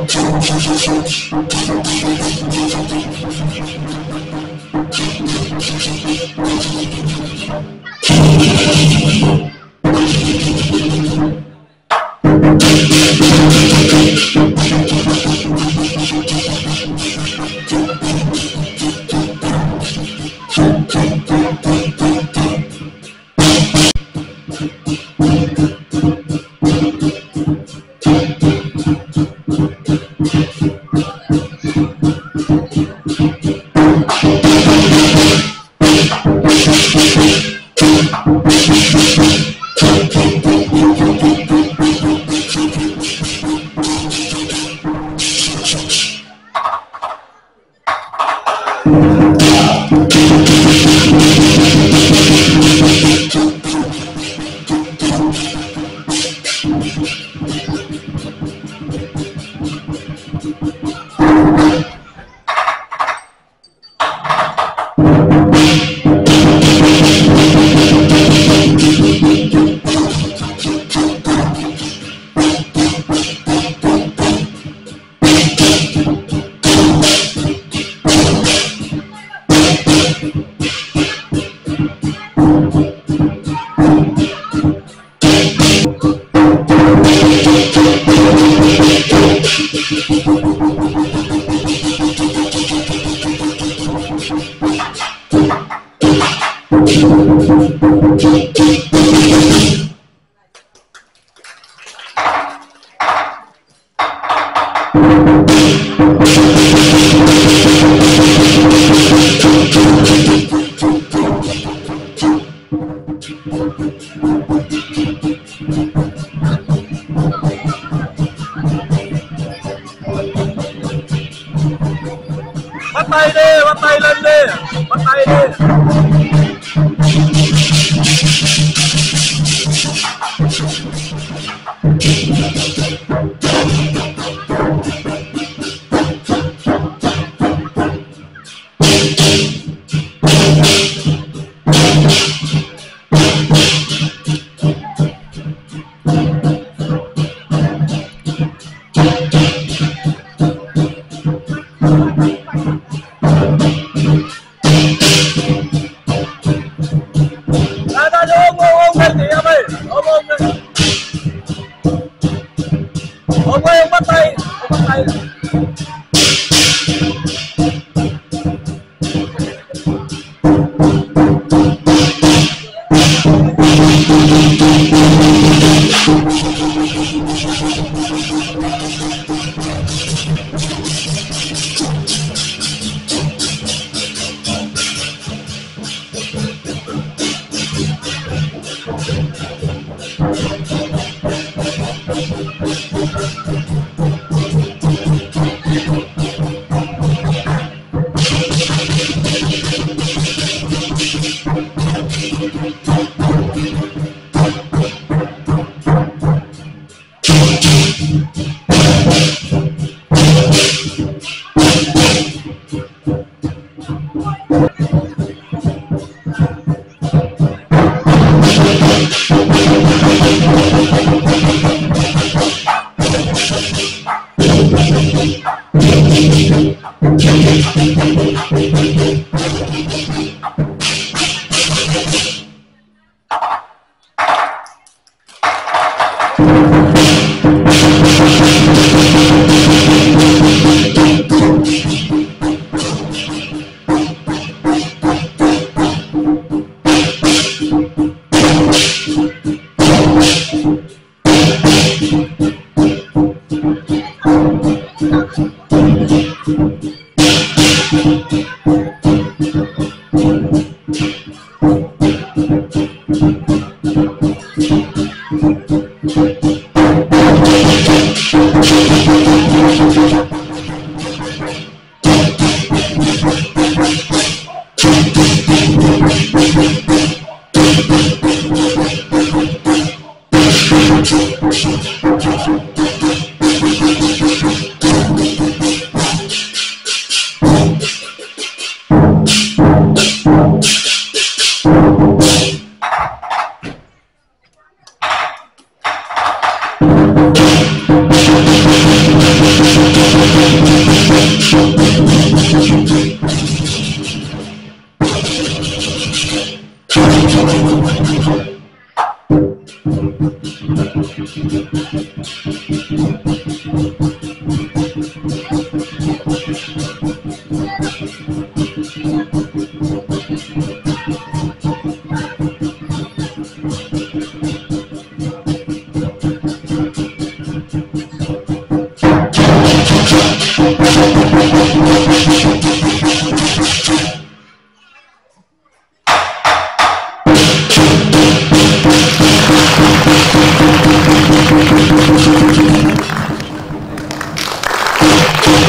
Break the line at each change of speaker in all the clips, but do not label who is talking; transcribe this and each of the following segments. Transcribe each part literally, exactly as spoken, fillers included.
Bắt tay đi, bắt tay lên đi, bắt tay đi.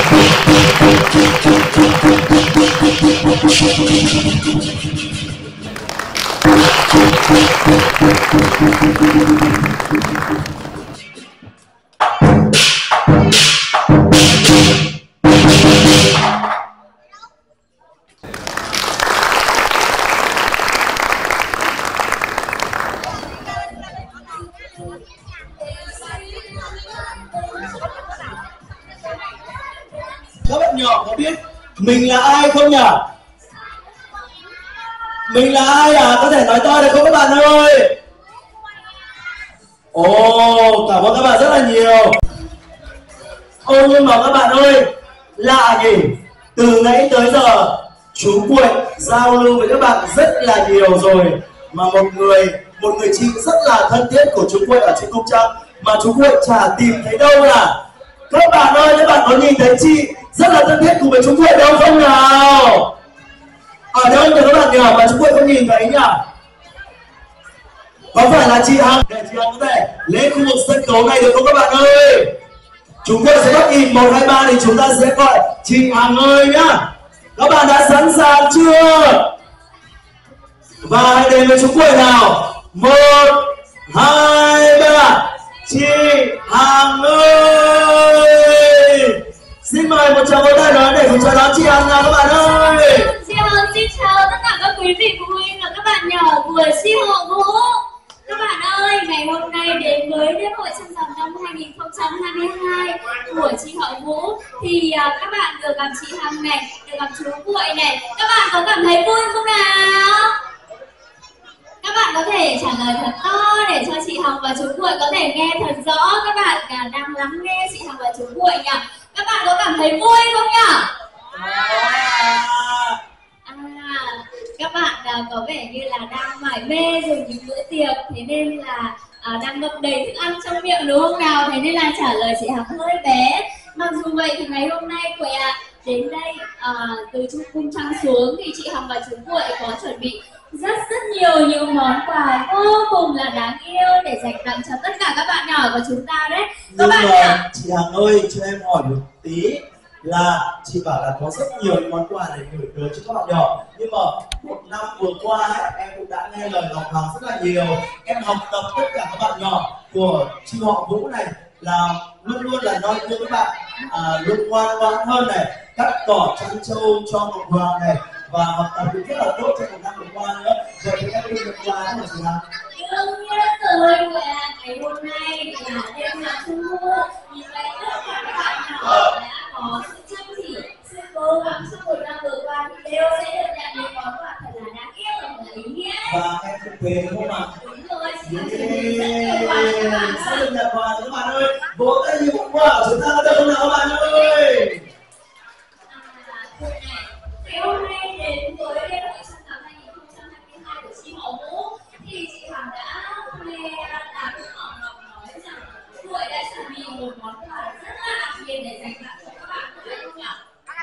Các bạn nhỏ có biết mình là ai không nhỉ? Mình là ai à? Có thể nói to được không các bạn ơi? Ồ, cảm ơn các bạn rất là nhiều. Ồ, nhưng mà các bạn ơi, lạ nhỉ? Từ nãy tới giờ chú Cuội giao lưu với các bạn rất là nhiều rồi, mà một người một người chị rất là thân thiết của chú Cuội ở trên Cung Trăng mà chú Cuội chả tìm thấy đâu cả. Các bạn ơi, các bạn có nhìn thấy chị rất là thân thiết cùng với chú Cuội đâu không nào? Ở đâu nhỉ các bạn nhỏ mà chú Cuội không nhìn thấy nhỉ? Có phải là chị Hằng? Để chị Hằng có thể lên khu vực sân khấu này được không các bạn ơi? Chúng tôi sẽ bắt nhịp một, hai, ba thì chúng ta sẽ gọi chị Hằng ơi nhá. Các bạn đã sẵn sàng chưa? Và hãy đến với chúng tôi nào. Một, hai, ba. Chị Hằng ơi. Xin mời một tràng vỗ tay đó để cùng chào đón chị Hằng nào các bạn ơi.
Chị Hằng xin chào tất cả các quý vị phụ huynh và các bạn nhỏ của Chi Họ Vũ. Các bạn ơi, ngày hôm nay đến với đêm hội trăng rằm năm hai nghìn không trăm hai mươi hai của Chi Họ Vũ thì uh, các bạn được gặp chị Hằng này, được gặp chú Cuội này, các bạn có cảm thấy vui không nào? Các bạn có thể trả lời thật to để cho chị Hằng và chú Cuội có thể nghe thật rõ. Các bạn uh, đang lắng nghe chị Hằng và chú Cuội nhỉ? Các bạn có cảm thấy vui không nhỉ? À, các bạn à, có vẻ như là đang mải mê dùng những bữa tiệc, thế nên là à, đang ngậm đầy thức ăn trong miệng đúng không nào? Thế nên là trả lời chị Hằng hơi bé. Mặc dù vậy thì ngày hôm nay Cuội à, đến đây à, từ trung cung Trăng xuống thì chị Hằng và chú Cuội có chuẩn bị rất rất nhiều những món quà vô cùng là đáng yêu để dành tặng cho tất cả các bạn nhỏ của chúng ta đấy. Các
Nhưng
bạn
mà
nhỏ,
chị Hằng ơi, cho em hỏi một tí là chị bảo là có rất nhiều món quà để gửi tới cho các bạn nhỏ, nhưng mà một năm vừa qua ấy, em cũng đã nghe lời lòng Hằng rất là nhiều. Em học tập tất cả các bạn nhỏ của Chi Họ Vũ này là luôn luôn là nói với các bạn à, luôn ngoan ngoãn hơn này, cắt cỏ chăn trâu cho Ngọc Hoàng này, và học tập cũng rất là tốt trong một năm vừa qua nữa. Vậy thì em đưa được quà đó mà chị Hằng.
đương nhiên rồi, ngày hôm nay là đêm nhạc trung thu, vì vậy tất cả các bạn nhỏ đã có sự chăm chỉ, sự cố gắng trong một năm vừa qua thì đều sẽ được nhận những món quà thật là đáng yêu và ý nghĩa.
Và em cũng về đúng không ạ?
Đúng rồi, chị Hằng chuẩn bị rất nhiều quà cho các bạn.
Sẽ được nhận quà các bạn ơi. Vỗ tay nhiều quà của chúng ta có được không nào các bạn ơi?
À, thôi này, ngày hôm nay đến với đêm hội trăng rằm hai nghìn không trăm hai mươi hai của Chi Họ Vũ thì chị Hằng đã nghe đám họ Ngọc nói rằng Cuội đã chuẩn bị một món quà rất là đặc biệt để dành tặng cho các bạn, phải không nhỉ?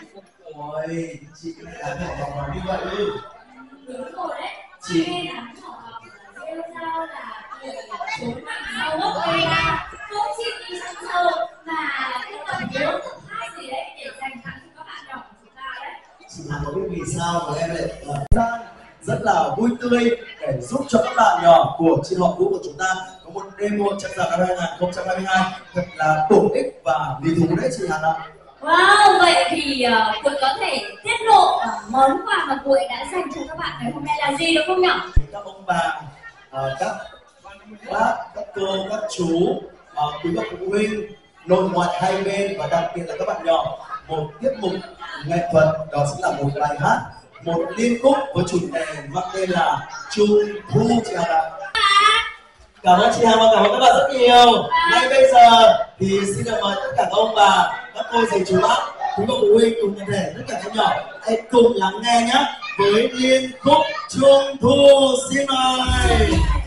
Ôi, chị cũng đã hỏi Ngọc nói như vậy đi.
Đúng rồi đấy,
Chị
nghe đám họ Ngọc rêu rao là người trốn mạnh sau gốc cây ra, không chỉ đi săn sâu mà cái tầm bốn tầm hai gì đấy để dành tặng cho các bạn nhỏ của chúng ta đấy.
Chị Hằng có biết vì sao mà em lại uh, rất là vui tươi để giúp cho các bạn nhỏ của Chi Họ Vũ của chúng ta có một đêm hội trăng rằm năm hai nghìn không trăm hai mươi hai thật là bổ ích và lý thú đấy chị Hằng ạ.
Wow, vậy thì uh, Cuội có thể tiết lộ uh, món quà mà Cuội đã dành cho các bạn ngày hôm nay là gì được không nhỉ?
Các ông bà, uh, các bác, các cô, các chú, uh, quý bậc phụ huynh, nội ngoại hai bên và đặc biệt là các bạn nhỏ, một tiết mục nghệ thuật đó chính là một bài hát, một liên khúc với chủ đề mang tên là Trung Thu chị Hằng ạ. Cảm ơn chị Hằng và cảm ơn các bạn rất nhiều. Ngay bây giờ thì xin được mời tất cả các ông bà, các cô dì chú bác, quý bậc phụ huynh cùng toàn thể tất cả các nhỏ hãy cùng lắng nghe nhé với liên khúc Trung Thu. Xin mời.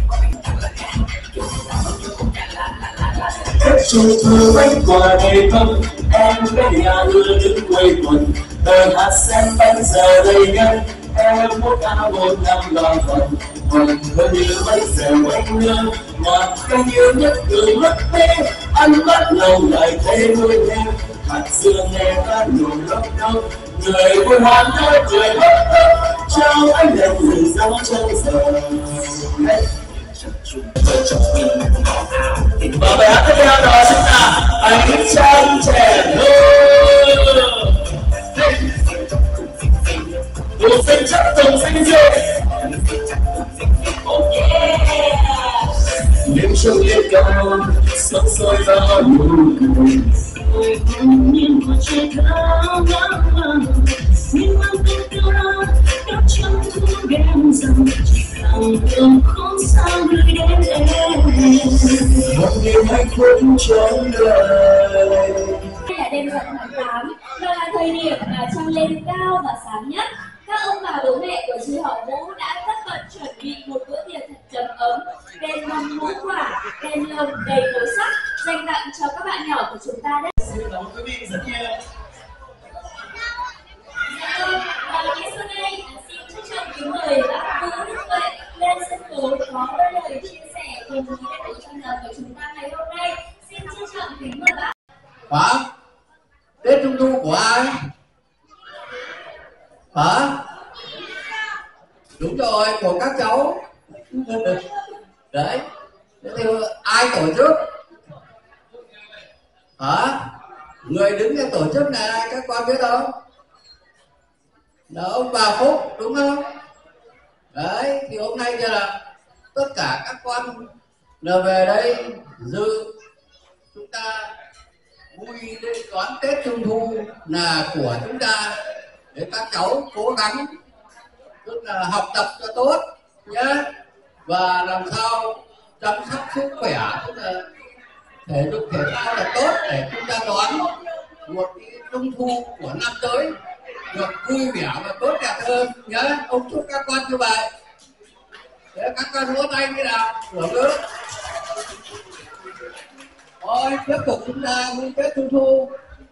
Tết Trung thu bánh quà đầy thơm, em với nhà đưa đứng quây quần, đời hát xem bánh giờ đầy nhân, em muốn cao một năm lo phần, phần hơn như bánh dẻo bánh nướng, ngọt cái nhiều nhất từ mất thế, ăn bắt lâu lại thêm vui thêm, mặt xưa nghe ta nụ lốc nốc, người vui hoan hô cười hớt hớt, trao ánh đèn người dáng chân giờ. Và bài hát tiếp theo đó chính là Ánh Trăng Trẻ Thơ. Một sinh chất từng sinh diệu. Đêm trăng lên cao, sắc soi ra nụ cười. Ôi hôn nhiên của trời thơ vang, miên man tình tiêu đó, đắp trăng thu đêm rằng chỉ càng đường không sao gửi đến em. Một niềm hạnh phúc trong đời.
Đây là đêm rằm tháng tám, và là thời điểm mà trăng lên cao và sáng nhất. Các ông bà bố mẹ của chị Họ Vũ đã tất bật chuẩn bị một bữa tiệc thật trầm ấm, đèn mâm ngũ quả, đèn lồng đầy màu sắc dành tặng cho các bạn nhỏ của chúng ta đấy.
Xin cảm ơn quý vị rất nhiều.
Và ngay sau đây, xin trân trọng kính mời bác Vũ Đức Tuệ lên sân khấu có đôi lời chia sẻ cùng với các đội trong giờ của chúng ta ngày hôm nay. Xin trân trọng kính mời bác.
Hả? Tết Trung Thu của ai? Hả? Đúng rồi, của các cháu. Đấy. Thế thì ai tổ chức? Hả? Người đứng ra tổ chức này các con biết không? Là ông bà Phúc đúng không? Đấy, thì hôm nay là tất cả các con là về đây dự chúng ta vui lên đón Tết Trung Thu là của chúng ta, để các cháu cố gắng tức là học tập cho tốt nhé, và làm sao chăm sóc sức khỏe, tức là thể dục thể thao là tốt, để chúng ta đón một cái Trung Thu của năm tới được vui vẻ và tốt đẹp hơn nhé. Ông chúc các con như vậy. Để các con vỗ tay như nào hưởng ứng. Thôi tiếp tục chúng ta vui Tết Trung Thu.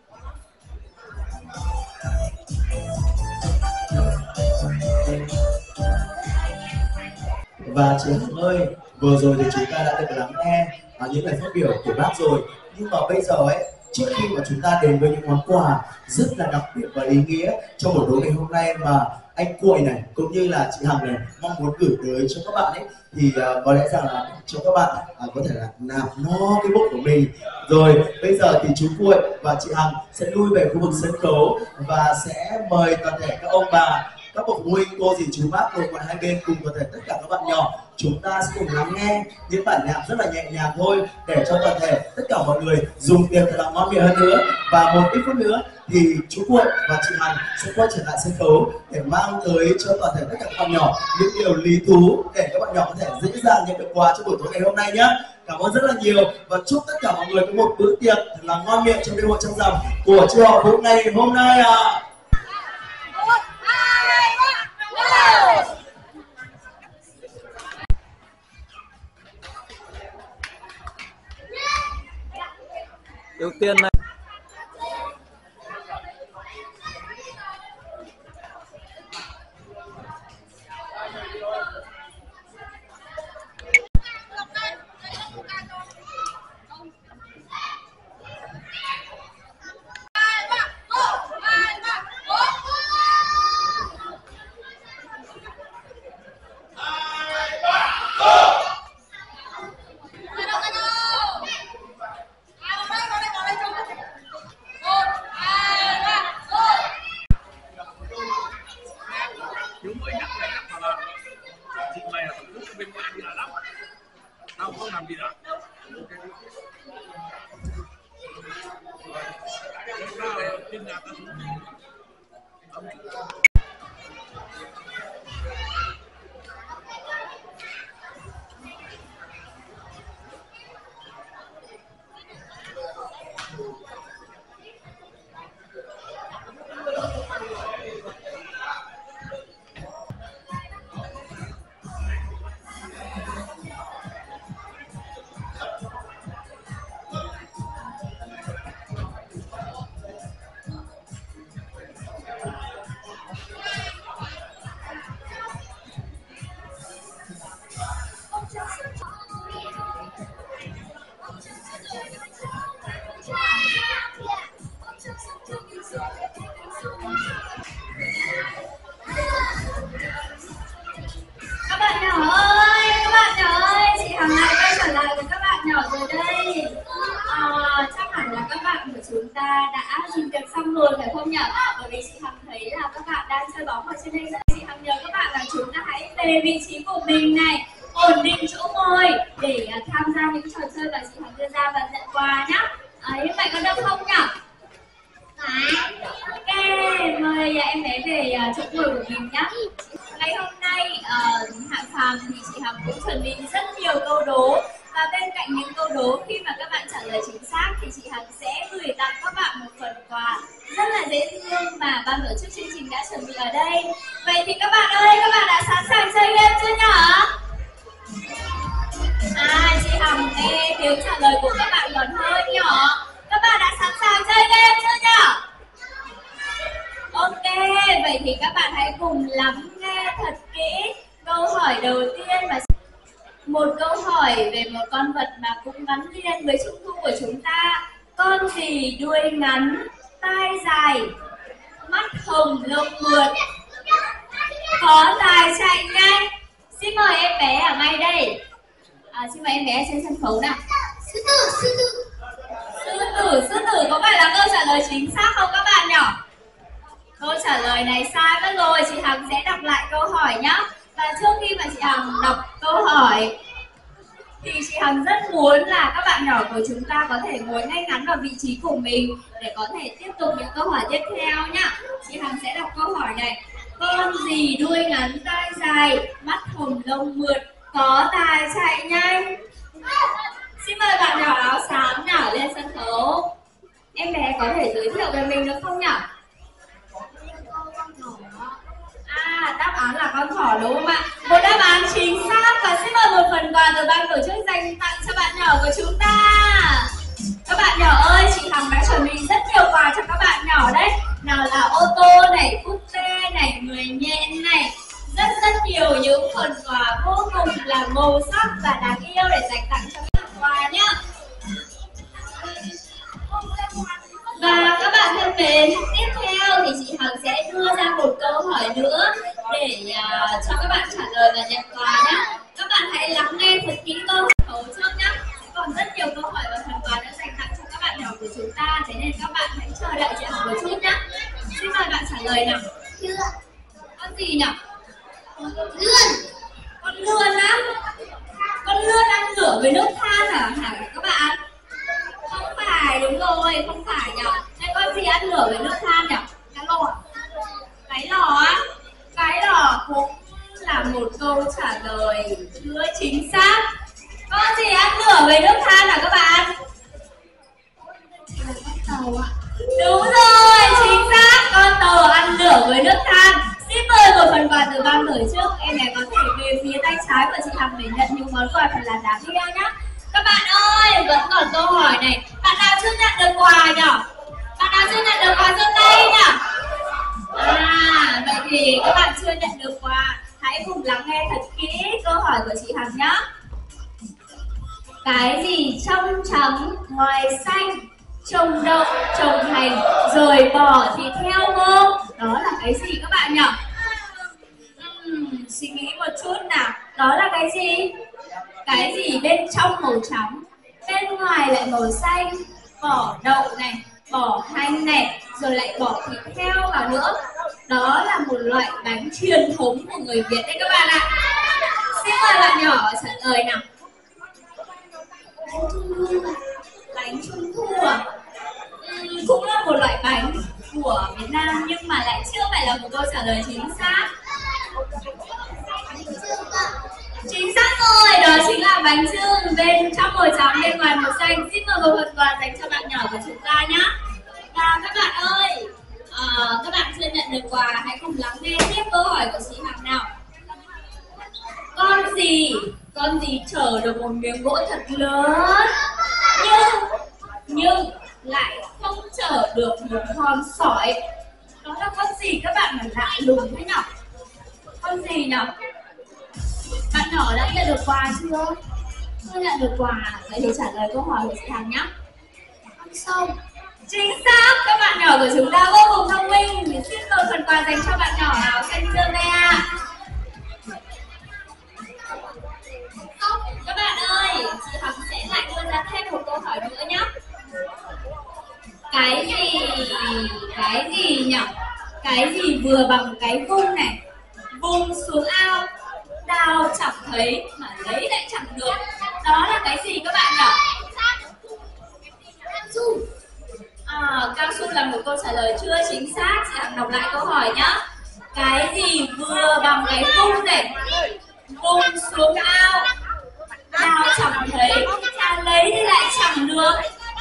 Và chị Hằng ơi, vừa rồi thì chúng ta đã được lắng nghe à, những lời phát biểu của bác rồi, nhưng mà bây giờ ấy, trước khi mà chúng ta đến với những món quà rất là đặc biệt và ý nghĩa trong buổi tối ngày hôm nay mà anh Cuội này cũng như là chị Hằng này mong muốn gửi tới cho các bạn ấy, thì uh, có lẽ rằng là cho các bạn uh, có thể là nạp no cái bụng của mình. Rồi bây giờ thì chú Cuội và chị Hằng sẽ lui về khu vực sân khấu và sẽ mời toàn thể các ông bà, các bậc phụ huynh, cô dì chú bác cùng hai bên, cùng toàn thể tất cả các bạn nhỏ, chúng ta sẽ cùng lắng nghe những bản nhạc rất là nhẹ nhàng thôi, để cho toàn thể tất cả mọi người dùng tiền thật là ngon miệng hơn nữa. Và một ít phút nữa thì chú Cuội và chị Hằng sẽ quay trở lại sân khấu để mang tới cho toàn thể tất cả các bạn nhỏ những điều lý thú để các bạn nhỏ có thể dễ dàng nhận được quà trong buổi tối ngày hôm nay nhé. Cảm ơn rất là nhiều và chúc tất cả mọi người có một bữa tiệc thật là ngon miệng trong đêm hội trăng rằm của chị Họ Vũ ngày hôm nay ạ. À.
Ưu tiên này. Tao không làm gì đó.
Các bạn nhỏ ơi, các bạn nhỏ ơi, chị Hằng lại quay trở lại với các bạn nhỏ rồi đây. À, chắc hẳn là các bạn của chúng ta đã dùng việc xong rồi phải không nhỉ? Bởi vì chị Hằng thấy là các bạn đang chơi bóng ở trên đây. Chị Hằng nhớ các bạn là chúng ta hãy về vị trí của mình này, ổn định chỗ ngồi để tham gia những trò chơi mà chị Hằng đưa ra và nhận quà nhá. À, như vậy có được không nhỉ? Ok, mời em bé về chỗ ngồi của mình nhé. Ngày hôm nay uh, Hạng Phàm thì chị Hằng cũng chuẩn bị rất nhiều câu đố, và bên cạnh những câu đố khi mà các bạn trả lời chính xác thì chị Hằng sẽ gửi tặng các bạn một phần quà rất là dễ thương mà ban tổ chức chương trình đã chuẩn bị ở đây. Vậy thì các bạn ơi, các bạn đã sẵn sàng chơi game chưa nhỉ? À, chị Hằng nghe tiếng trả lời của các bạn còn hơi nhỏ. Các bạn đã sẵn sàng chơi game chưa nhỉ? Ok, vậy thì các bạn hãy cùng lắng nghe thật kỹ câu hỏi đầu tiên. Và một câu hỏi về một con vật mà cũng gắn liền với Trung thu của chúng ta. Con gì đuôi ngắn, tai dài, mắt hồng lông mượt, có tài chạy nhanh? Xin mời em bé ở ngay đây. À, xin mời em bé trên sân khấu nào. Sư tử, sư tử. Sư tử, sư tử có phải là câu trả lời chính xác không các bạn nhỏ? Câu trả lời này sai mất rồi, chị Hằng sẽ đọc lại câu hỏi nhé. Và trước khi mà chị Hằng đọc câu hỏi thì chị Hằng rất muốn là các bạn nhỏ của chúng ta có thể ngồi ngay ngắn vào vị trí của mình để có thể tiếp tục những câu hỏi tiếp theo nhá. Chị Hằng sẽ đọc câu hỏi này. Con gì đuôi ngắn tai dài, mắt hồng lông mượt, có tài chạy nhanh? Xin mời bạn nhỏ áo xám nhỏ lên sân khấu. Em bé có thể giới thiệu về mình được không nhỉ? À, đáp án là con thỏ đúng không ạ? Một đáp án chính xác, và xin mời một phần quà từ ban tổ chức dành tặng cho bạn nhỏ của chúng ta. Các bạn nhỏ ơi, chị Hằng đã chuẩn bị rất nhiều quà cho các bạn nhỏ đấy. Nào là ô tô này, cúp xe này, người nhện này, rất rất nhiều những phần quà vô cùng là màu sắc và đáng yêu để dành tặng cho các quà nhá. Và các bạn thân mến, tiếp theo thì chị Hằng sẽ đưa ra một câu hỏi nữa để uh, cho các bạn trả lời và nhận quà nhé. Các bạn hãy lắng nghe thật kỹ câu hỏi trước nhé. Còn rất nhiều câu hỏi và phần quà nữa dành tặng cho các bạn nhỏ của chúng ta, thế nên các bạn hãy chờ đợi chị Hằng một chút nhé. Xin mời bạn trả lời nào. Con gì nhỉ? Lươn. Con lươn á? Con lươn ăn lửa với nước than à hả các bạn? Không phải, đúng rồi, không phải nhỉ. Thế con gì ăn lửa với nước than nhỉ? Cái lò. Cái lò á? Cái lò cũng là một câu trả lời chưa chính xác. Con gì ăn lửa với nước than hả các bạn? Tàu ạ. Đúng rồi, chính xác, con tàu ăn lửa với nước than. Xin mời một phần quà từ ban tổ chức. Em bé có thể về phía tay trái của chị Hằng để nhận những món quà thật là đáng yêu nhé. Các bạn ơi, vẫn còn câu hỏi này. Bạn nào chưa nhận được quà nhỉ? Bạn nào chưa nhận được quà giơ tay nhỉ? À, vậy thì các bạn chưa nhận được quà, hãy cùng lắng nghe thật kỹ câu hỏi của chị Hằng nhé. Cái gì trong trắng ngoài xanh, trồng đậu trồng hành rồi bỏ thì theo ngô? Đó là cái gì các bạn nhỉ? Uhm, suy nghĩ một chút nào. Đó là cái gì? Cái gì bên trong màu trắng, bên ngoài lại màu xanh, bỏ đậu này, bỏ hành này, rồi lại bỏ thịt heo vào nữa. Đó là một loại bánh truyền thống của người Việt đấy các bạn ạ. Xin mời bạn nhỏ trả lời nào. Bánh trung thu à? Uhm, cũng là một loại bánh của Việt Nam nhưng mà lại chưa phải là một câu trả lời chính xác. Chính xác rồi, đó chính là bánh chưng, bên trong màu trắng, bên ngoài màu xanh. Xin mời một phần quà dành cho bạn nhỏ của chúng ta nhé. Và các bạn ơi, à, các bạn chưa nhận được quà, hãy cùng lắng nghe tiếp câu hỏi của chị Hằng nào. Con gì, con gì chở được một miếng gỗ thật lớn nhưng, nhưng lại không chở được một con sỏi? Đó là con gì các bạn mà lạ lùng thế nhỉ? Con gì nhỉ? Bạn nhỏ đã nhận được quà chưa? Chưa nhận được quà, vậy thì trả lời câu hỏi của chị Hằng nhé. Con sông. Chính xác, các bạn nhỏ của chúng ta vô quà dành cho bạn nhỏ áo xanh dương đây ạ. Các bạn ơi, chị Hằng sẽ lại đưa ra thêm một câu hỏi nữa nhé. Cái gì, cái gì nhỉ? Cái gì vừa bằng cái vung này, vung xuống ao, đào chẳng thấy mà lấy lại chẳng được. Đó là cái gì các bạn nhỉ? Cao su. À, cao su là một câu trả lời chưa chính xác. Chị Hằng đọc lại câu hỏi nhá. Cái gì vừa bằng cái vung này, vung xuống ao, đào chẳng thấy mà lấy thì lại chẳng được.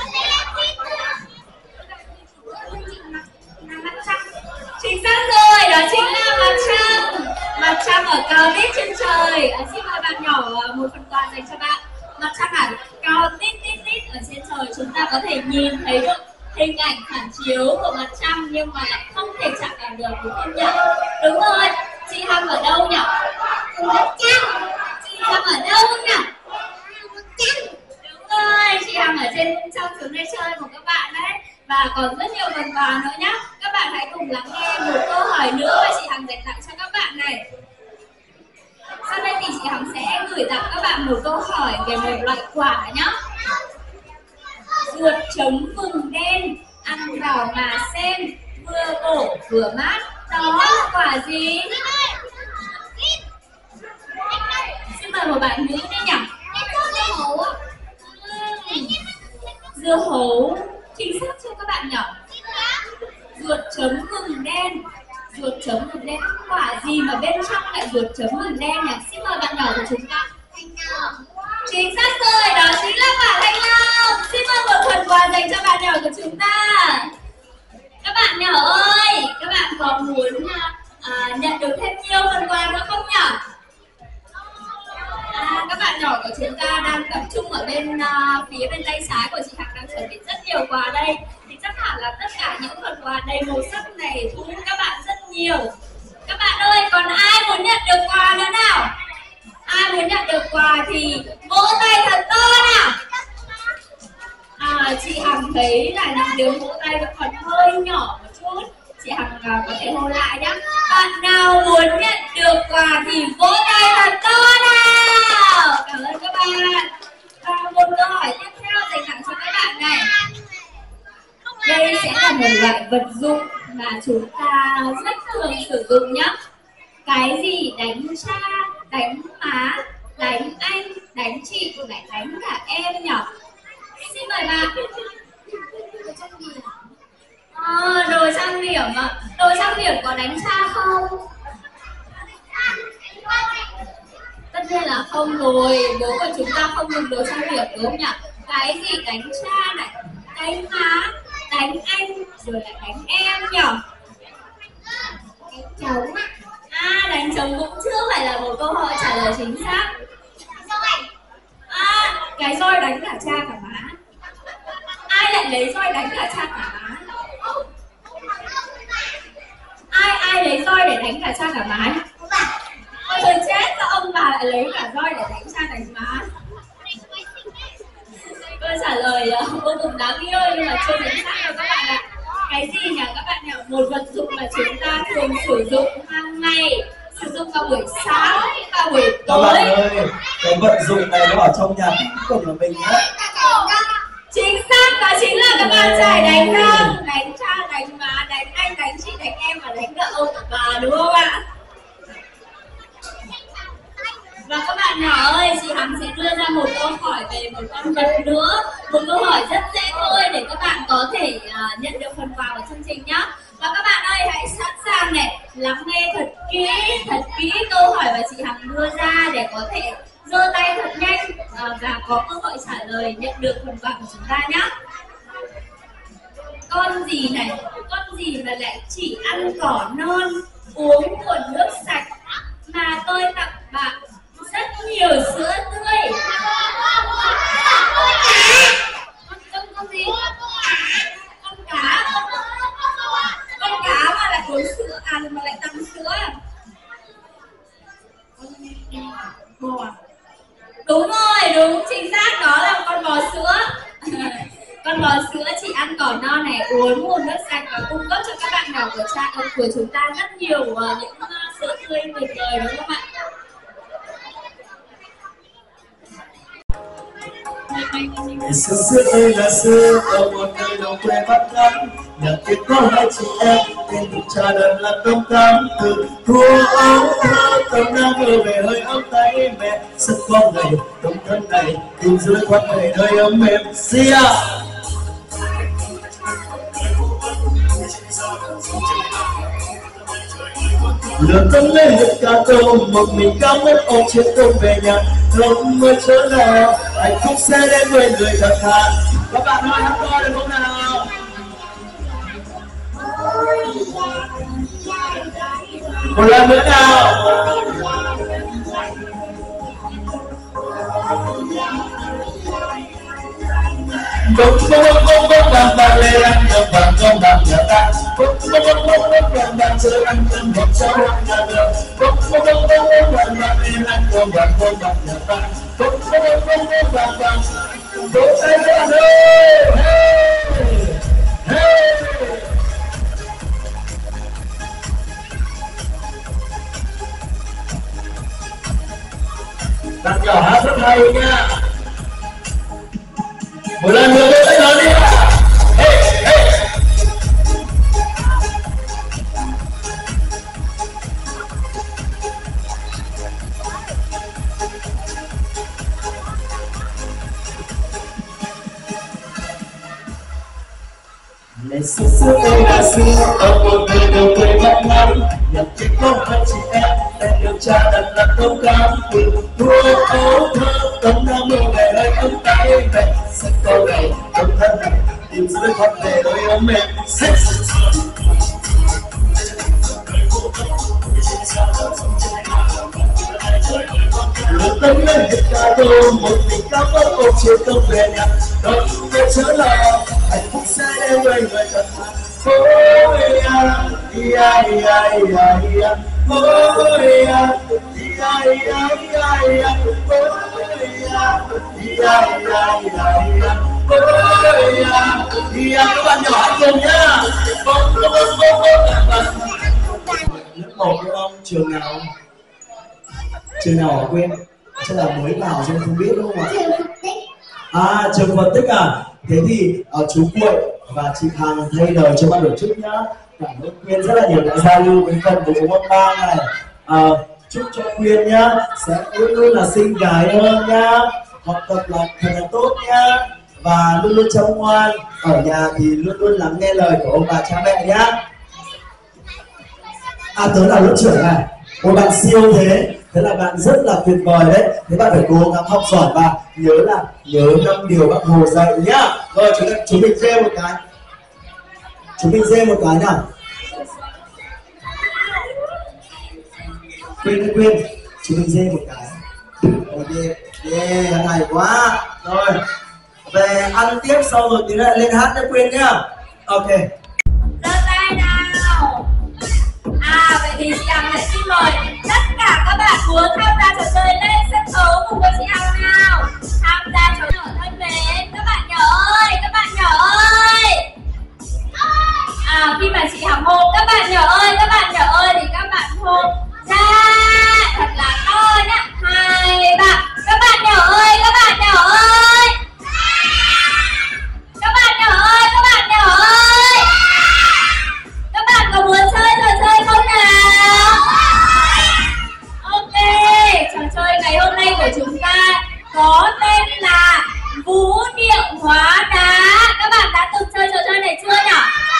Chính xác rồi, đó chính là mặt trăng. Mặt trăng ở cao tít trên trời. À, xin mời bạn nhỏ một phần quà dành cho bạn. Mặt trăng ở cao tít tít tít ở trên trời, chúng ta có thể nhìn thấy được hình ảnh phản chiếu của mặt trăng nhưng mà lại không thể chạm vào được, đúng không nhỉ? Đúng rồi, chị Hằng ở đâu nhỉ? Mặt trăng. Chị Hằng ở đâu nhỉ? Mặt trăng. Đúng rồi, chị Hằng ở trên trong xuống đây chơi của các bạn đấy. Và còn rất nhiều phần quà nữa nhé. Các bạn hãy cùng lắng nghe một câu hỏi nữa mà chị Hằng dành tặng cho các bạn này. Sau đây thì chị Hằng sẽ gửi tặng các bạn một câu hỏi về một loại quả nhé. Ruột trống vừng đen, ăn vào mà xem, vừa bổ vừa mát. Đó là quả gì? Xin mời một bạn nữ đi nhỉ? Dưa hấu ạ. Dưa hấu. Chính xác chưa các bạn nhỉ? Ruột chấm vừng đen. Ruột chấm vừng đen. Quả gì mà bên trong lại ruột chấm vừng đen nhỉ? Xin mời bạn nhỏ của chúng ta. Chính xác rồi, đó chính là quả thanh long. Xin mời một phần quà dành cho bạn nhỏ của chúng ta. Các bạn nhỏ ơi, các bạn có muốn à, nhận được thêm nhiều phần quà nữa không nhỉ? À, các bạn nhỏ của chúng ta đang tập trung ở bên uh, phía bên tay trái của chị Hằng đang chuẩn bị rất nhiều quà đây. Thì chắc hẳn là tất cả những phần quà đầy màu sắc này thu hút các bạn rất nhiều. Các bạn ơi, còn ai muốn nhận được quà nữa nào? Ai muốn nhận được quà thì vỗ tay thật to nào. À, chị Hằng thấy là những tiếng vỗ tay vẫn còn hơi nhỏ một chút. Chị Hằng uh, có thể hô lại nhé. Bạn nào muốn nhận được quà thì vỗ tay thật to nào. Cảm ơn các bạn. Và một câu hỏi tiếp theo dành tặng cho các bạn này. Đây sẽ là một loại vật dụng mà chúng ta rất thường sử dụng nhé. Cái gì đánh cha, đánh má, đánh anh, đánh chị, lại đánh cả em nhỉ? Xin mời bạn. À, đồ trang điểm ạ. Đồ trang điểm có đánh cha không? Tất nhiên là không rồi. Bố của chúng ta không dùng đồ trang điểm đúng không nhỉ? Cái gì đánh cha này, đánh má, đánh anh, rồi lại đánh em nhỉ? Đánh trống. À, đánh trống cũng chưa phải là một câu hỏi trả lời chính xác. À, cái roi đánh cả cha cả má. Ai lại lấy roi đánh cả cha cả má? Ai ai lấy roi để đánh cả cha cả má? Ôi trời chết, sao ông bà lại lấy cả roi để đánh cha đánh má? Câu trả lời vô cùng đáng yêu nhưng mà chưa chính xác đâu các bạn ạ. Cái gì nhỉ các bạn nhỉ? Một vật dụng mà chúng ta thường sử dụng hàng ngày, sử dụng vào buổi sáng, vào buổi tối.
Các bạn ơi, cái vật dụng này nó ở trong nhà của nhà mình nhé.
Chính xác, đó chính là các bạn giải đánh răng, đánh cha, đánh má, đánh anh, đánh chị, đánh em và đánh cả ông cả bà đúng không ạ? Và các bạn nhỏ ơi, chị Hằng sẽ đưa ra một câu hỏi về một con vật nữa. Một câu hỏi rất dễ thôi để các bạn có thể uh, nhận được phần quà của chương trình nhé. Và các bạn ơi, hãy sẵn sàng này, lắng nghe thật kỹ, thật kỹ câu hỏi mà chị Hằng đưa ra để có thể giơ tay thật nhanh uh, và có cơ hội trả lời nhận được phần quà của chúng ta nhé. Con gì này, con gì mà lại chỉ ăn cỏ non, uống nguồn nước sạch mà tôi tặng bạn rất nhiều sữa tươi? Con con con gì? Con cá. Con cá mà lại uống sữa ăn mà lại tặng sữa à? Bò. Đúng rồi, đúng chính xác, đó là con bò sữa. Con Con bò sữa chị ăn cỏ non này, uống nguồn nước sạch và cung cấp cho các bạn nhỏ của cha của chúng ta rất nhiều uh, những uh, sữa tươi tuyệt vời đúng không ạ?
Ngày xưa xưa ơi là xưa ở một nơi đồng quê Bắc Cát, nhà kia có hai chị em tên được cha đơn là Công Tám. Từ thua áo thơ Công Tám mơ về hơi ấm tay mẹ, sức con này đồng thân này tìm dưới quán này nơi ấm êm. Sia lửa tấm lên được cả tôm một mình cao mất ôm chiếc tôm về nhà không mới chớ nào hạnh phúc sẽ đến với người thật thà. Các bạn ơi hát to được không nào? Một lần nữa nào. Bông bông bông bông bông bang bang lên ăn cơm vàng cơm vàng nhà ta. Bông bông bông bông bông bang bang chơi ăn cơm vàng cháu ăn nhà đường. Bông bông bông bông bông bang bang lên ăn cơm vàng cơm vàng nhà ta. Bông bông bông bông bông bang bang vỗ tay lên ơi. Hey hey. Bạn nhỏ hát rất hay nha. Một lần nữa với tay lớn đi ạ. Hey, hey. Ngày xưa xưa đây là xưa ở một nơi đầu quê Bắc Nam, nhà kia có hai chị em tên được cha đặt là Công Tám. Từ thua ấu thơ Công Tám mơ về hơi ấm tay mẹ, sẽ có ngày đồng thân này tìm dưới thoát về nơi ấm êm. Lửa tấm lên được cả đô một mình cao mất ôm chiều tông về nhà không thể chớ lo hạnh phúc sẽ đến với người thật thà. Ôi à ia ia ia ia ôi à ia ia ia ia ôi à ia ia ia ia ôi à ia. Các bạn nhỏ hát cùng nhá. Bông bông bông bông bông. Lớp một đúng không? Trường nào? Trường nào hả quên? Chắc là mới vào cho nên không biết đúng không ạ? À, trường Phật Tích à? Thế thì uh, chú Cuội và chị Hằng thay lời cho ban tổ chức nhá. Cảm ơn Quyên rất là nhiều đã giao lưu với phần của bốn ba này. Uh, chúc cho Quyên nhá sẽ luôn luôn là xinh gái hơn nhá, học tập là thật là tốt nhá, và luôn luôn chăm ngoan. Ở nhà thì luôn luôn lắng nghe lời của ông bà cha mẹ nhá. À, tớ là lớp trưởng này. Một bạn siêu thế, thế là bạn rất là tuyệt vời đấy. Thế bạn phải cố gắng học giỏi và nhớ là nhớ năm điều Bác Hồ dạy nhá. Rồi chúng ta chúng mình rê một cái, chúng mình rê một cái nào. Quên quên, chúng mình rê một cái. Ok, yeah, hay quá. Rồi về ăn tiếp sau rồi tí nữa lên hát cho Quên nhá. Ok.
Giơ tay nào. À, vậy thì chị Hằng lại xin mời tất cả các bạn muốn tham gia trò chơi lên sân khấu cùng với chị Hằng nào. Tham gia trò chơi thân mến. Các bạn nhỏ ơi, các bạn nhỏ ơi. À, khi mà chị Hằng hô các bạn nhỏ ơi, các bạn nhỏ ơi thì các bạn hô ra thật là to nhá. Hai, ba. Các bạn nhỏ ơi, các bạn nhỏ ơi. Các bạn nhỏ ơi, các bạn nhỏ ơi. Các bạn có muốn chơi trò chơi không nào? Ok, trò chơi ngày hôm nay của chúng ta có tên là vũ điệu hóa đá. Các bạn đã từng chơi trò chơi này chưa nhỉ?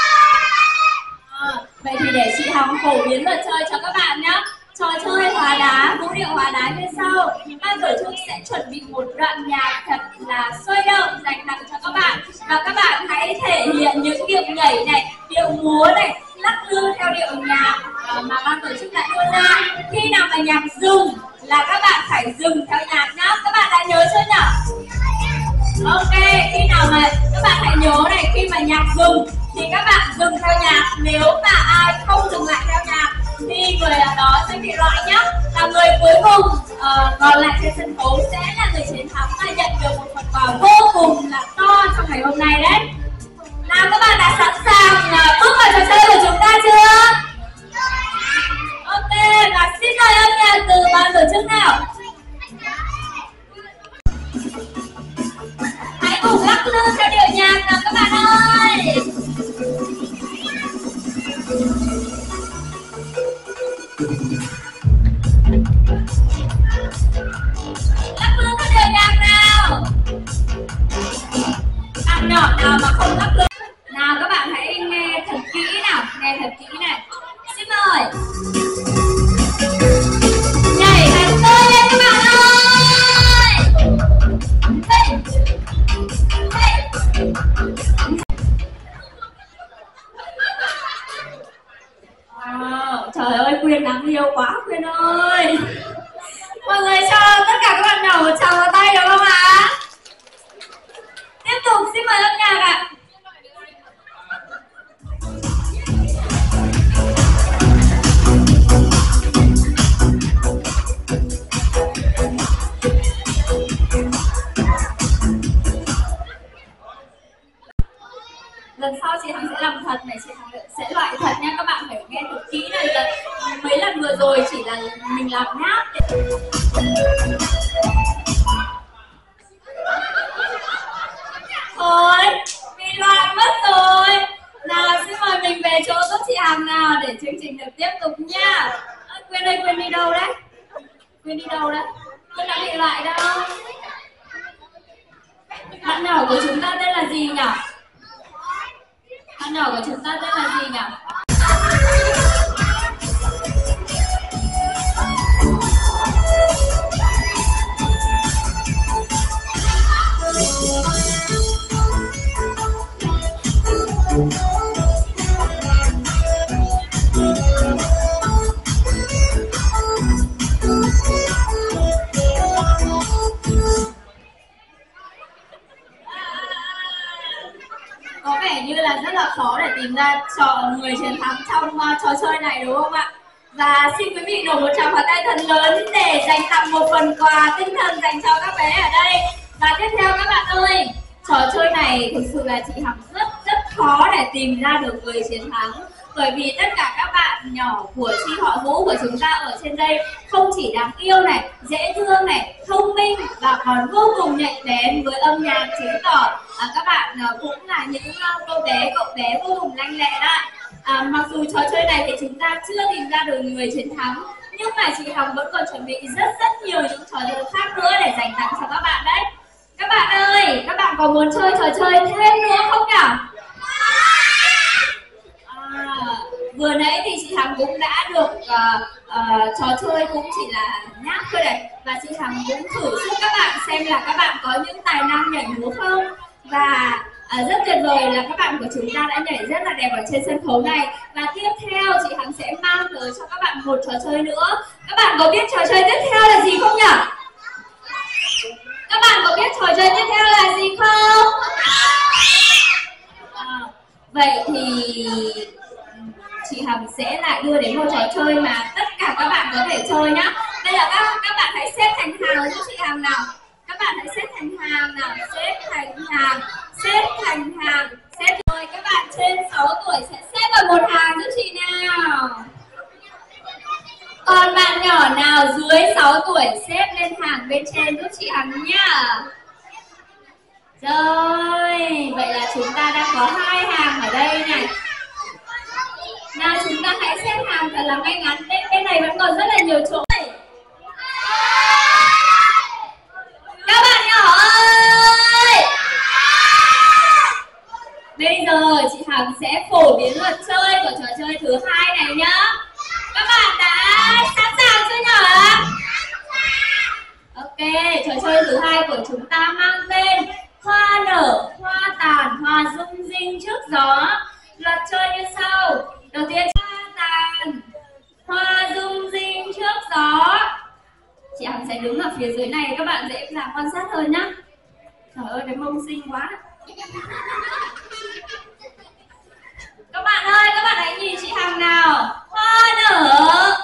À, vậy thì để chị Hằng phổ biến luật chơi cho các bạn nhé. Trò chơi hóa đá, vũ điệu hóa đá như sau. Ban tổ chức sẽ chuẩn bị một đoạn nhạc thật là sôi động dành tặng cho các bạn. Và các bạn hãy thể hiện những điệu nhảy này, điệu múa này, lắc lư theo điệu nhạc mà ban tổ chức đã đưa ra. Khi nào mà nhạc dừng là các bạn phải dừng theo nhạc nhá. Các bạn đã nhớ chưa nhỉ? Ok, khi nào mà các bạn hãy nhớ này, khi mà nhạc dừng thì các bạn dừng theo nhạc. Nếu mà ai không dừng lại theo nhạc thì người đó sẽ bị loại nhá. Là người cuối cùng uh, còn lại trên sân khấu sẽ là người chiến thắng và nhận được một phần quà vô cùng là to trong ngày hôm nay đấy. Trời ơi, Quyên đáng yêu quá Quyên ơi. Mọi người cho tất cả các bạn nhỏ một tràng vào tay được không ạ? Tiếp tục xin mời âm nhạc ạ. Lần sau chị Hằng sẽ làm thật này, chị Hằng sẽ loại thật nha, các bạn phải nghe thật kỹ này. Lần mấy lần vừa rồi chỉ là mình làm nháp. Thôi, bị loạn mất rồi. Nào xin mời mình về chỗ giúp chị Hằng nào để chương trình được tiếp tục nha. À, Quyên ơi, Quyên đi đâu đấy? Quyên đi đâu đấy? Quyên đã bị loại đâu? Bạn nhỏ của chúng ta tên là gì nhỉ? Bạn nhỏ của chúng ta tên là gì nhỉ? Có vẻ như là rất là khó để tìm ra trò người chiến thắng trong uh, trò chơi này đúng không ạ? Và xin quý vị đổ một tràng pháo tay thật lớn để dành tặng một phần quà tinh thần dành cho các bé ở đây. Và tiếp theo các bạn ơi, trò chơi này thực sự là chị Hằng rất rất khó để tìm ra được người chiến thắng. Bởi vì tất cả các bạn nhỏ của chi họ Vũ của chúng ta ở trên đây không chỉ đáng yêu này, dễ thương này, thông minh và còn vô cùng nhạy bén với âm nhạc, chứng tỏ à, các bạn à, cũng là những uh, cô bé, cậu bé vô cùng lanh lẹ đó. À, mặc dù trò chơi này thì chúng ta chưa tìm ra được người chiến thắng, nhưng mà chị Hằng vẫn còn chuẩn bị rất rất nhiều những trò chơi khác nữa để dành tặng cho các bạn đấy. Các bạn ơi, các bạn có muốn chơi trò chơi thêm nữa không nhỉ? À, vừa nãy thì chị Hằng cũng đã được uh, uh, trò chơi cũng chỉ là nhắc thôi này, và chị Hằng cũng thử giúp các bạn xem là các bạn có những tài năng nhảy múa không. Và uh, rất tuyệt vời là các bạn của chúng ta đã nhảy rất là đẹp ở trên sân khấu này. Và tiếp theo chị Hằng sẽ mang tới cho các bạn một trò chơi nữa. Các bạn có biết trò chơi tiếp theo là gì không nhỉ? Các bạn có biết trò chơi tiếp theo là gì không? À, vậy thì chị Hằng sẽ lại đưa đến một trò chơi mà tất cả các bạn có thể chơi nhá. Bây giờ các các bạn hãy xếp thành hàng giúp chị Hằng nào. Các bạn hãy xếp thành hàng nào, xếp thành hàng, xếp thành hàng, xếp rồi. Các bạn trên sáu tuổi sẽ xếp vào một hàng giúp chị nào. Còn bạn nhỏ nào dưới sáu tuổi xếp lên hàng bên trên giúp chị Hằng nhá. Rồi, vậy là chúng ta đang có hai hàng ở đây này. Nào chúng ta hãy xếp hàng thật là ngay ngắn. Bên, bên này vẫn còn rất là nhiều chỗ. Các bạn nhỏ ơi! Bây giờ chị Hằng sẽ phổ biến luật chơi của trò chơi thứ hai này nhá. Các bạn đã sẵn sàng chưa nhở? Ok, trò chơi thứ hai của chúng ta mang tên hoa nở, hoa tàn, hoa rung rinh trước gió. Luật chơi như sau. Đầu tiên hoa tàn, hoa rung rinh trước gió. Chị Hằng sẽ đứng ở phía dưới này, các bạn dễ dàng quan sát hơn nhá. Trời ơi, cái mông xinh quá. Các bạn ơi, các bạn hãy nhìn chị Hằng nào. Hoa nở,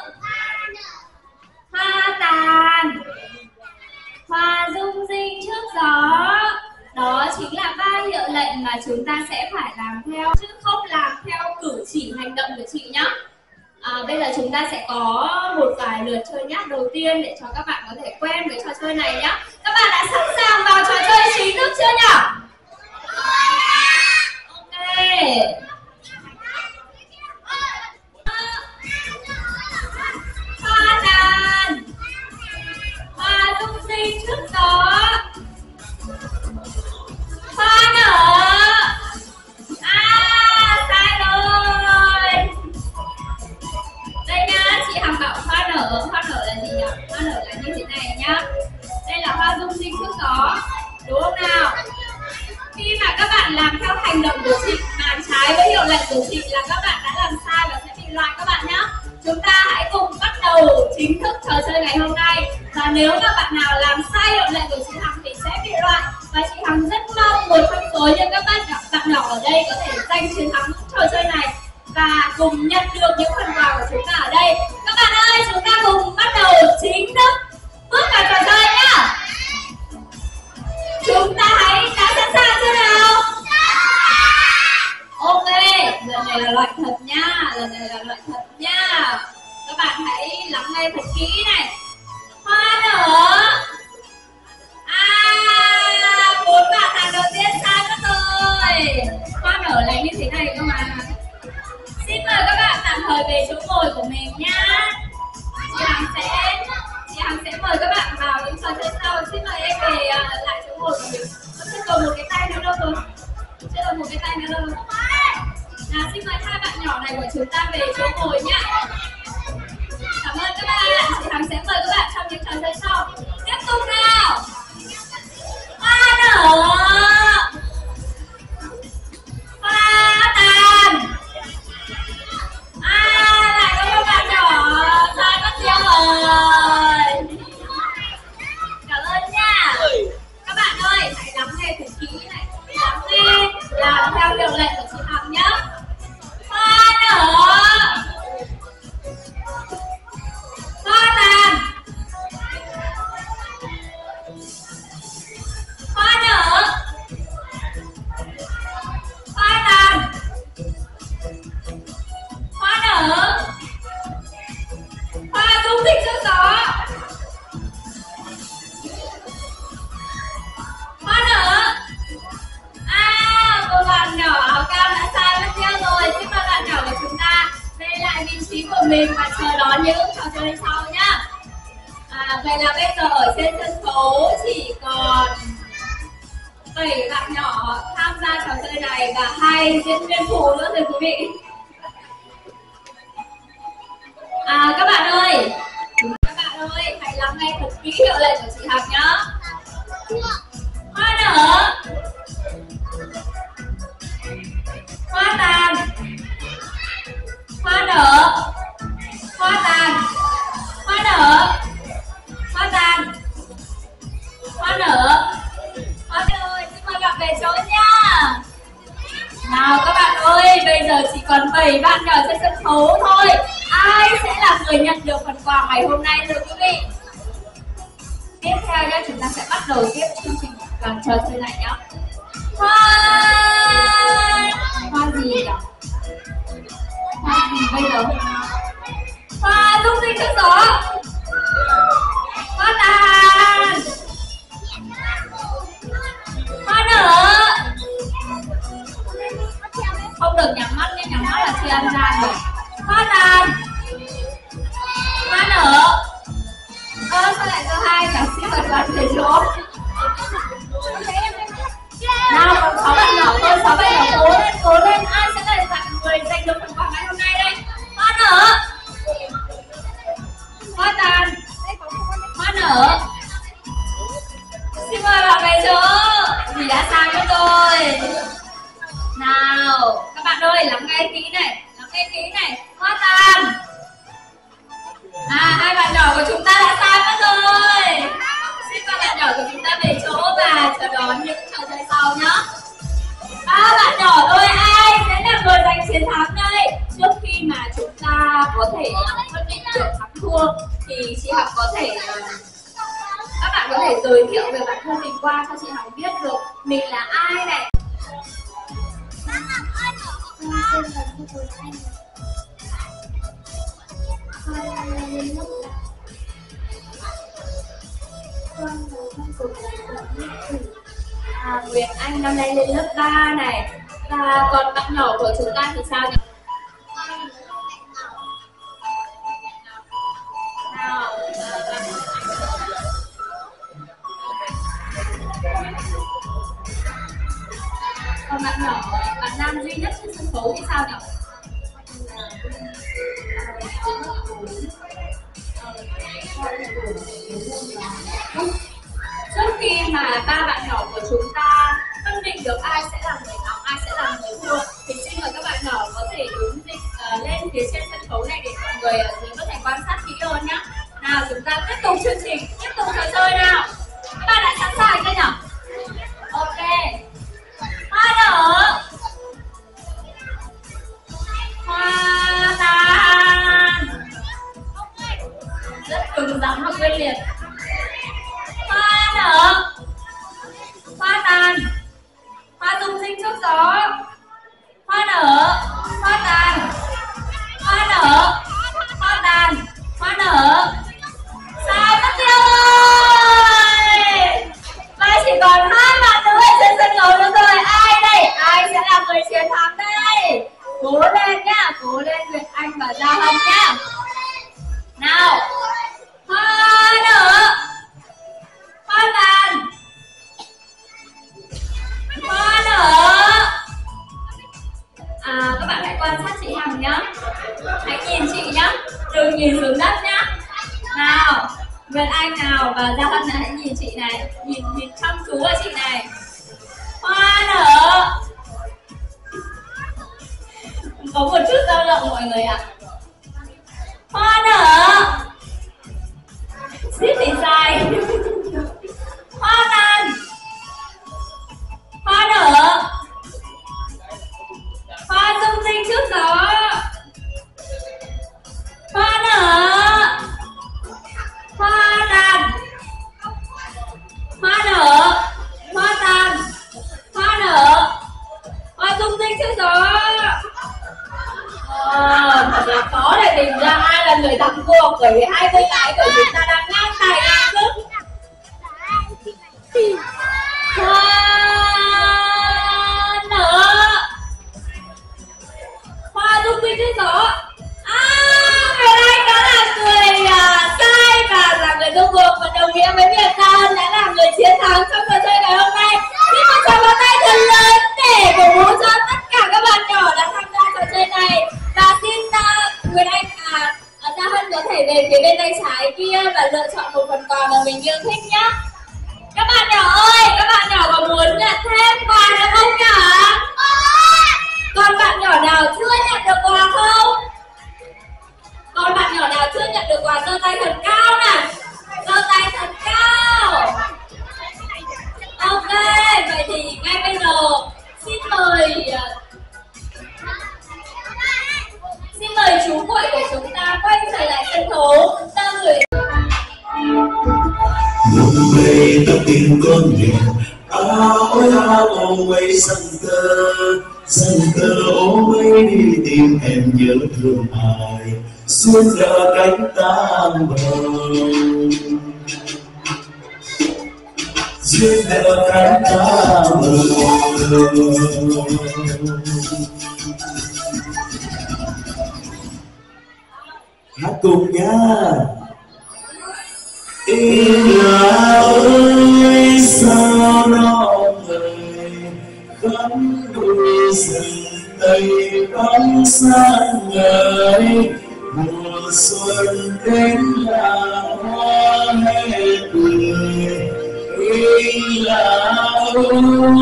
hoa tàn, hoa rung rinh trước gió. Đó chính là ba hiệu lệnh mà chúng ta sẽ phải làm theo, chứ không làm theo cử chỉ hành động của chị nhá. À, bây giờ chúng ta sẽ có một vài lượt chơi nháp đầu tiên để cho các bạn có thể quen với trò chơi này nhá. Các bạn đã sẵn sàng vào trò chơi chính thức chưa nhỉ? Ok. Hoa tàn, hoa rung rinh trước gió. Hoa nở. À, sai rồi. Đây nhá, chị Hằng bảo hoa nở. Hoa nở là gì nhỉ? Hoa nở là như thế này nhá. Đây là hoa rung rinh trước gió. Đúng không nào? Khi mà các bạn làm theo hành động của chị mà trái với chúng ta hãy cùng bắt đầu chính thức trò chơi ngày hôm nay. Và nếu các bạn nào làm sai hiệu lệnh của chị Hằng thì sẽ bị loại. Và chị Hằng rất mong một trong số những các bạn bạn nhỏ ở đây có thể giành chiến thắng trò chơi này và cùng nhận được những phần quà của chúng ta ở đây. Các bạn ơi, chúng ta cùng bắt đầu chính thức bước vào trò chơi nhá. Chúng ta hãy đã sẵn sàng chưa nào? Ok, lần này là loại thật nha, lần này là loại thật nha. Các bạn hãy lắng nghe thật kỹ này. Hoa nở. À, bốn bạn hàng đầu tiên sai mất rồi. Hoa nở là như thế này cơ mà. Xin mời các bạn tạm thời về chỗ ngồi của mình nhá. Chị Hằng sẽ chị Hằng sẽ mời các bạn vào những trò chơi sau. Xin mời em về uh, lại chỗ ngồi của mình. Không chưa còn một cái tay nữa đâu rồi. Chưa còn một cái tay nữa đâu rồi. Nào, xin mời hai bạn nhỏ này của chúng ta về chỗ ngồi nhá. Cảm ơn các bạn. Chị Hằng sẽ mời các bạn trong những trò chơi sau. Tiếp tục nào. Hoa nở. Hoa tàn. À, lại có một bạn nhỏ sai mất tiêu rồi. Cảm ơn nha. Các bạn ơi, hãy lắng nghe thật kỹ này. Lắng nghe, làm theo hiệu lệnh của chị Hằng nhé. Hoa nở. Hoa tàn. Hoa nở. Hoa tàn. Hoa nở. Hoa tung thích trước gió. Hoa nở. À, một bạn nhỏ áo cam đã sai mất tiêu rồi. Xin mời bạn nhỏ của chúng ta về lại vị trí của mình và chờ đón những trò chơi sau nhá. À, vậy là bây giờ ở trên sân khấu chỉ còn bảy bạn nhỏ tham gia trò chơi này và hai diễn viên phụ nữa rồi quý vị. À, các bạn ơi, các bạn ơi, hãy lắng nghe thật kỹ hiệu lệnh của chị Hằng nhá. Hoa nở. Hoa tàn. Hoa nở. Hoa tàn. Hoa nở. Hoa tàn. Hoa nở. Hoa nở. Xin mời bạn về chỗ nha. Nào các bạn ơi, bây giờ chỉ còn bảy bạn nhỏ trên sân khấu thôi. Ai sẽ là người nhận được phần quà ngày hôm nay thưa quý vị? Tiếp theo nhé, chúng ta sẽ bắt đầu tiếp chương trình làm trò chơi này nhé. Hoa Hoa gì nhỉ? Hoa gì bây giờ? Hoa tung sinh trước gió. Hoa tàn. Hoa nở. Không được nhắm mắt nha, nhắm mắt là chưa ăn gian rồi. Hoa tàn. Hoa nở. Ơ, sao lại có hai cả sĩ vật bạn về chỗ? Nào, còn sáu bạn nhỏ thôi, sáu bạn nhỏ cố lên, cố lên. Ai sẽ là dạng người giành được phần quà ngày hôm nay đây? Hoa nở. Hoa tàn. Hoa nở. Xin mời bạn về chỗ. Vì đã sai mất rồi. Nào, các bạn ơi, lắng nghe kỹ này, lắng nghe kỹ này. Hoa tàn. À, hai bạn nhỏ của chúng ta đã sai mất rồi. Xin các bạn nhỏ của chúng ta về chỗ và chờ đón những trò chơi sau nhé. Ba bạn nhỏ thôi, ai sẽ là người giành chiến thắng đây? Trước khi mà chúng ta có thể phân định được thắng thua thì chị Hằng có thể các bạn có thể giới thiệu về bản thân mình qua cho chị Hằng biết được mình là ai này. À, Nguyệt Anh năm nay lên lớp ba này. Và còn bạn nhỏ của chúng ta thì sao nhỉ? Nào, còn bạn nhỏ, bạn nam duy nhất trên sân khấu thì sao nhỉ? Trước khi mà ba bạn nhỏ của chúng ta phân định được ai sẽ là người thắng, ai sẽ là người thua thì xin mời các bạn nhỏ có thể đứng dịch uh, lên phía trên trên sân khấu này để mọi người ở dưới có thể quan sát kỹ hơn nhé. Nào chúng ta tiếp tục chương trình, tiếp tục trò chơi nào. Các bạn đã sẵn sàng chưa nhỉ? Ok. Hoa nở, hoa tàn, rất cứng rắn và quyết liệt. Hoa nở, hoa tàn, hoa rung rinh trước gió. Hoa nở, hoa tàn, hoa nở, hoa tàn, hoa nở. Sai mất tiêu ơi. Và chỉ còn hai bạn nữa ở trên sân khấu nữa rồi. Ai đây? Ai sẽ là người chiến thắng đây? Cố lên nhá, cố lên Nguyệt Anh và Gia Hân nhá. Nào, hoa nở, hoa tàn, hoa nở. À, các bạn hãy quan sát chị Hằng nhá. Hãy nhìn chị nhá, đừng nhìn xuống đất nhá. Nào, Nguyệt Anh nào và Gia Hân hãy nhìn chị này, nhìn nhìn chăm chú vào chị này. Hoa nở. Có một chút dao động mọi người ạ. Hoa nở. Xít thì sai. Hoa tàn, hoa nở, hoa rung rinh trước gió. Hoa nở, hoa tàn, hoa nở, hoa tàn, hoa nở, hoa rung rinh trước gió. À, thật là khó để tìm ra ai là người thắng cuộc, bởi vì hai cô gái của chúng ta đang ngang tài ngang sức. Hoa nở, hoa rung rinh trước gió. À, Nguyệt Anh đã là người à, sai và là người thua cuộc, và đồng nghĩa với việc Gia Hân đã là người chiến thắng trong trò chơi ngày hôm nay. Xin một tràng pháo tay thật lớn để cổ vũ cho tất cả các bạn nhỏ đã tham gia trò chơi này. Và xin uh, Nguyệt Anh và uh, Gia Hân có thể về phía bên tay trái kia và lựa chọn một phần quà mà mình yêu thích nhé. Các bạn nhỏ ơi, các bạn nhỏ có muốn nhận thêm quà nữa không nhỉ? Còn bạn nhỏ nào chưa nhận được quà không? Còn bạn nhỏ nào chưa nhận được quà giơ tay thật cao nào. Giơ tay thật cao. Ok, vậy thì ngay bây giờ xin mời Xin mời chú Quậy của chúng ta quay trở lại sân khấu. Ta gửi
một ngày ta tìm con thuyền áo áo ôm ấy sân cơ sân cơ ôm ấy đi tìm em nhớ thương ai xuyên đỡ cánh tam bồng xuyên đỡ cánh tam bồng. Hát cùng nha. Im là ơi sao nó người gắn đôi rừng tây bóng sáng ngời mùa xuân đến là hoa hè cười. Im là ơi.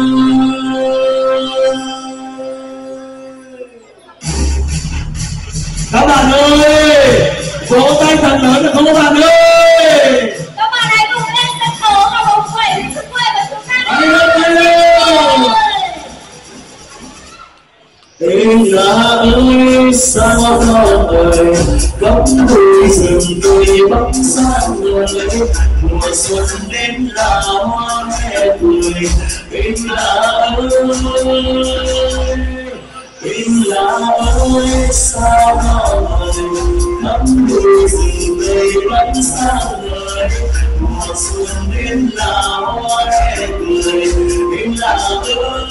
Các bạn ơi, vỗ tay thật lớn được không các bạn ơi?
các bạn hãy cùng lên sân khấu và cùng quẩy với sức quay của chúng ta.
Hãy lên tay lên. Tình là ơi sao nó ơi góc đôi rừng tươi bóng sáng ngời mùa xuân đến là hoa hè cười. Tình là ơi tình là ơi sao nó ơi góc đôi rừng tươi bóng sáng ngời mùa xuân đến là hoa hè cười. Tình là ơi.